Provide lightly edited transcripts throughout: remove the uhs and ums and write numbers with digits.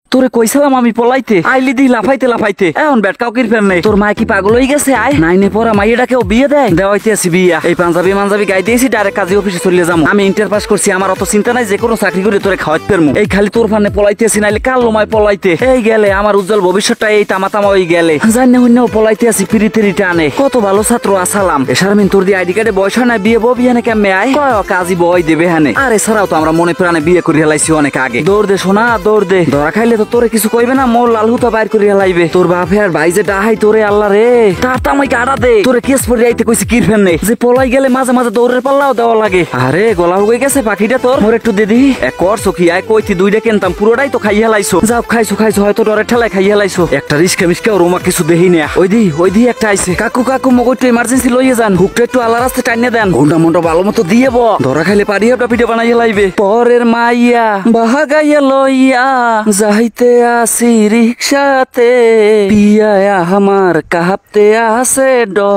তোরে কইছিলাম আমি পলাইতে আইলি দি লাফাইতে লাফাইতে এখন ব্যাট কাউ কিরফেন নেই। তোর মায় কি পাগল হয়ে গেছে? আয় নাইনে পড়া মাইয়েটাকেও বিয়ে দেয় দেওয়াইতে আছি বিয়া। এই পাঞ্জাবি মাঞ্জাবি গাই দিয়েছি ডাইরেক্ট কাজী অফিসে চলে যাবো। আমি ইন্টার পাস করছি, আমার অত চিন্তা নাই, যে কোনো চাকরি করে তোরে খাওয়াইতে পারবো। এই খালি তোর ফানে পলাইতে আছি, নাইলে কাল লোমায় পলাইতে এই গেলে আমার উজ্জ্বল ভবিষ্যৎটা এই তামাতামা হয়ে গেলে। জানি হইনেও পলাইতে আছি পিড়িতে রিটানে। কত ভালো ছাত্র আসালাম। শারমিন তোর দিয়ে আইডি কার্ডে বয়স নাই, বিয়ে বউ বিহানে কেমনে আয় কয় কাজী বয় দেবে হানে। আর এছাড়াও তো আমরা মনে প্রাণে বিয়ে করে হেলাইছি অনেক আগে। দৌড় দে সোনা দৌড় দে, ধরা খাইলে তো তোরে কিছু কইবে না, মোর লাল হুতা বাইর করে হেলাইবে। তোর বাপে আর ভাই যে ডাহাই তোরে আল্লাহ রে তার তামাই কাটা দে। তোরে কেস পরে আইতে কইছি কিরফেন নেই, যে পলাই গেলে মাঝে মাঝে দৌড়ের পাল্লাও দেওয়া লাগে। আরে গলা হয়ে গেছে পাখিটা তোর, মোর একটু দে দি। এক করছো কি আয় কইতি দুইটা কিনতাম, পুরোটাই তো খাই হেলাইছো। যাও খাইছো খাইছো, হয়তো ডরে ঠেলায় খাই হেলাইছো। একটা রিস্কা মিসকা রোমা কিছু দেহি না। ওই দি একটা আইছে। কাকু কাকু মগো একটু ইমার্জেন্সি লইয়ে যান, হুকটা একটু আল্লাহ রাস্তায় টাইনে দেন, ঘন্টা মন্টা ভালো মতো দিয়ে ধরা খাইলে পারি একটা পিঠে বানাইয়া লাইবে। পরের মাইয়া বাহাগাইয়া লইয়া যাইতে আসি রিক্সাতে, পিয়া আমার কাহাপতে আছে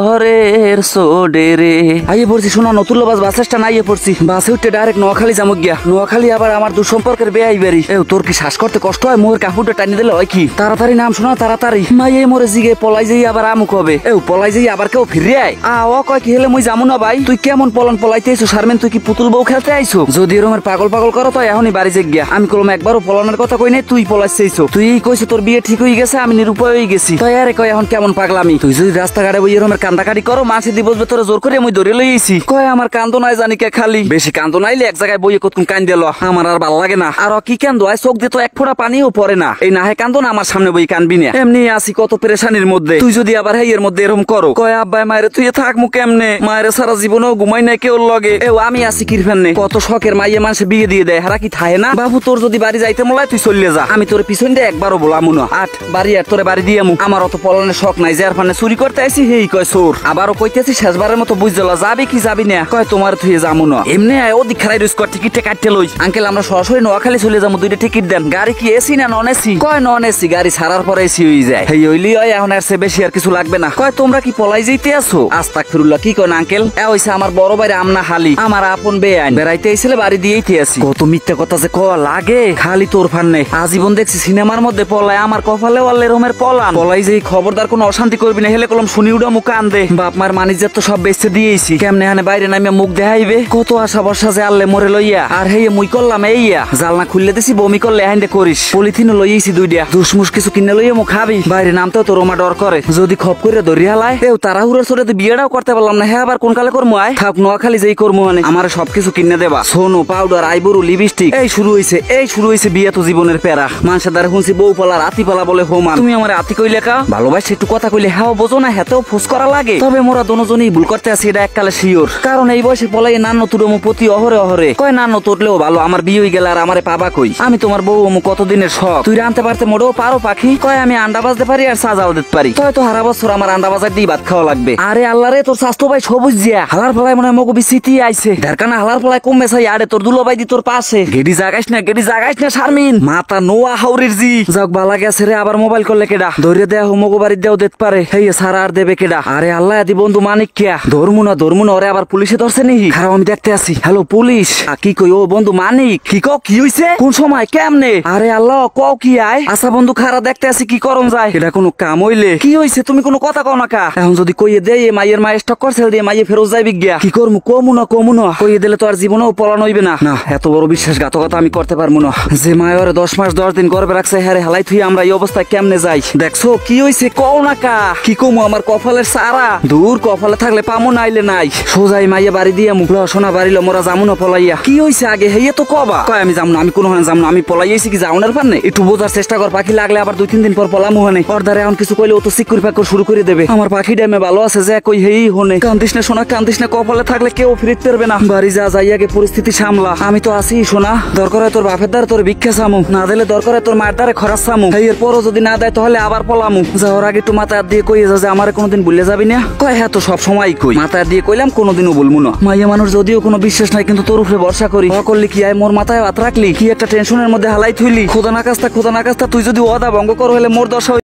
ডরের সোডে রে। আইয়ে পড়ছি শোনা নতুল্লা বাস স্ট্যান্ড আইয়ে পড়ছি। বাসে উঠে ডাইরেক্ট নোয়াখালী যামু গিয়া। নোয়াখালী আবার আমার দূর সম্পর্কের বেয়াই বাড়ি। তোর কি শ্বাস করতে কষ্ট হয়? মোর কাপড়টা টানি দিলে হয় কি? তাড়াতাড়ি নাম শোনা তাড়াতাড়ি। মাইয়ে মোরে জিগে পলাই যাই আবার আমুক হবে। পলাই যাই আবার কেউ ফিরে আয়। ও কয় কি হলে মুই যামু না ভাই। তুই কেমন পলাইতে আইছো শারমিন? তুই কি পুতুল বউ খেলতে আইছো? যদি এরমের পাগল পাগল করো তো এখনই বাড়ি যে গিয়া। আমি কলম একবারও পলানোর কথা কই নাই, তুই পলাইছো। তুই কইছো তোর বিয়ে ঠিক হয়ে গেছে, আমি নিরুপায় হয়ে গেছি। তাই আরে কয় এখন কেমন পাগলামি? তুই যদি রাস্তাঘাটে বই এরমের কান্দাকাটি করো মাঝে দি বসবে তোরা জোর করে মুই ধরে লইছি। কয় আমার কান্দো নাই জানি কে খালি। বেশি কান্দো নাইলে এক জায়গায় বইয়ে কতক্ষণ কান দিল, আমার আর ভাল লাগে না। আর কি কান্দো আয় চোখ দিয়ে তো এক ফোঁটা পানিও পড়ে না। এই নাহে কান্দো না আমার সামনে বই কানবি না। এমনি আসি কত পেরেশানির মধ্যে, তুই যদি আবার এর মধ্যে এরকম করো। কয় আব্বাই মায়ের তুই থাকমু কেমনে? মায়ের সারা জীবনও ঘুমাই নাই কেউ লগে। আমি আসি কিরফেন নে। কত শখের মাইয়ে মানুষে বিয়ে দিয়ে দেয়, হারা কি থাহে না? বাবু তোর যদি বাড়ি যাইতে মোলায় তুই চলে যা, আমি তোর পিছন দিয়ে একবারও বলামু না। বাড়ি আর তোরে বাড়ি দিয়ে আমার অত পলানের শখ নাই। যার ফানে চুরি করতে আইসি হেই কয় চোর। আবারও কইতেছি শেষবারের মতো বুঝলা যাবি কি যাবি না? কয় তোমার তুই যামু না। এমনি আয় ওদিক খারাই রুজ কর, টিকিটটা কাটতে লই। আঙ্কেল আমরা সরাসরি নোয়াখালী চলে যাবো, দুইটা টিকিট দেন। গাড়ি কি এসি না নন এসি? কয় নন এসি। গাড়ি ছাড়ার পরে এসি হয়ে যায়। হেই হইলি হয় এখন আর সে বেশি আর কিছু লাগবে না। কয় তোমরা কি পলাই যাইতে আছো? আস্তাগফিরুল্লাহ কি কন আঙ্কেল? হইছে আমার বড় ভাই আমনা হালি, আমার আপন বেআইন। বেড়াইতে আইছিলে বাড়ি দিয়েইতে আছি। কত মিথ্যা কথা যে কওয়া লাগে খালি তোর ফান্নে। আজীবন দেখছি সিনেমার মধ্যে পলাই, আমার কপালে ওয়ালে রোমের পলান। পলাই যে খবরদার কোনো অশান্তি করবি না, হেলে কলম শুনি উড়া মুখ আনদে। বাপ মার মানিজ্জাত তো সব বেচতে দিয়েছি, কেমনে হানে বাইরে নামিয়া মুখ দেখাইবে? কত আশা বর্ষা যে আল্লে মরে লইয়া। আর হেয়ে মুই করলাম এইয়া জালনা খুললে দিছি, বমি করলে হাইন্দে করিস। পলিথিনও লইয়েছি দুইটা, দুসমুস কিছু কিনে লইয়া মুখ খাবি। বাইরে নামতেও তো রোমা ডর করে, যদি খপ করে ধরি হালায়। তাড়াহুড়ার ছোটে বিয়েটাও করতে পারলাম না। হ্যাঁ আবার কোন কালে করবো? আয় থাক নোয়াখালী যেই করবো মানে আমার সবকিছু কিনে দেবা। সোনো পাউডার আইবরু লিপস্টিক এই শুরু হয়েছে বিয়ে তো জীবনের প্যারা। মানুষের দ্বারা শুনছি বউ পালা রাতি পালা বলে হোমান। তুমি আমার আতি কইলে কা ভালোবাসি একটু কথা কইলে হ্যাঁ বোঝো না, হেতেও ফোস করা লাগে। তবে মোরা দুজনেই ভুল করতে আছি, এটা এককালে শিওর। কারণ এই বয়সে পলাই নান্ন তুরমু প্রতি অহরে অহরে। কয় নান্ন তুরলেও ভালো, আমার বিয়ে হয়ে গেলে আর আমারে পাবা কই? আমি তোমার বউ অমু কতদিনের শখ, তুই আনতে পারতে মোটেও পারো পাখি? কয় আমি আন্ডা বাজতে পারি আর সাজাও দিতে পারি। তো হারা বছর আমার আন্ডা বাজার দিয়ে ভাত খাওয়া লাগবে। আরে আল্লাহ রে তোর স্বাস্থ্য ভাই সবুজ জিয়া হালার ফলায় মনে হয় মগো বিসিতি আইছে। ঢারকানা হালার ফলায় কমবে চাই। আরে তোর দুলোবাই দি তোর পাশে। গেডি জাগাইস না শারমিন, মাথা নোয়া হাউরির জি। যাক বালা গেছে রে, আবার মোবাইল করলে কেডা? ধরে দেয়া মগো বাড়ি দেও দিতে পারে। হেই সারা আর দেবে কেডা? আরে আল্লাহ আদি বন্ধু মানিক কিয়া ধরমু না ওরে আবার পুলিশে ধরছে নি। খারাপ আমি দেখতে আসি। Hello police. কি কই ও বন্ধু মানিক? কি কও কি হইছে? কোন সময় কেমনে? আরে আল্লাহ কও কি আয়? আচ্ছা বন্ধু খারা দেখতে আসি কি করন যায়। এটা কোনো কাম হইলে? কি হইছে তুমি কোনো কথা কও না কা? এখন যদি কইয়ে দেই মাইয়ের মায়ের স্টক করছেল দিয়ে মাইয়ে ফেরত যাইবি গিয়া, কি করমু? কমু না কইয়ে দিলে তো আর জীবনেও পলান হইবে না। না এত বড় বিশ্বাসঘাতকতা আমি করতে পারবো না। যে মায়ের 10 মাস 10 দিন গর্বে রাখছে হ্যাঁ হালাই থুই আমরা এই অবস্থায় কেমনে যাই? দেখছো কি হইছে কও না কা? কি কমু আমার কপালের সারা? দূর কপালে থাকলে পামু নাইলে নাই। সোজাই মাইয়া বাড়ি দিয়ে মুখলা সোনা বাড়িল মোরা যামু না পলাইয়া। কি হইছে আগে হেয়ে তো কবা? কয় আমি যাম না, আমি কোনো হানে যাম না, আমি পলাইয়েছি কি যাওনার পারনে? একটু বোঝার চেষ্টা কর, পাখি লাগলে আবার 2-3 দিন পর পলামু হানে। পর্দারে এখন কিছু কইলে ও তো সিকুর ফাকুর শুরু করে দেবে। আমার পাখি ড্যামে ভালো আছে যে কই হেই হনে। কান্দিস না সোনা কান্দিস না, কপালে থাকলে কেউ ফিরতে পারবে না। বাড়ি যা যাইয়াকে পরিস্থিতি সামলা, আমি তো আছি সোনা। দরকার হয় তোর বাপের দ্বারা তোর ভিক্ষা চামু, না দিলে দরকার হয় তোর মায়ের দ্বারা খরচ চামু। এর পরও যদি না দেয় তাহলে আবার পলামু। যাওয়ার আগে একটু মাথায় দিয়ে কইয়ে যা যে আমার কোনোদিন ভুলে যাবি না। কয় হ্যাঁ তো সব সময় কই, মাথায় দিয়ে কইলাম কোনোদিনও বলবো না। মাইয়া মানুষ যদিও কোনো বিশ্বাস নাই, কিন্তু তোর উপরে ভরসা করি। করলি কি আয় মোর মাথায় হাত রাখলি, কি একটা টেনশনের মধ্যে হালাই থইলি। খোদা না কাস্তা তুই যদি ওয়াদা ভঙ্গ কর হলে মোর দশা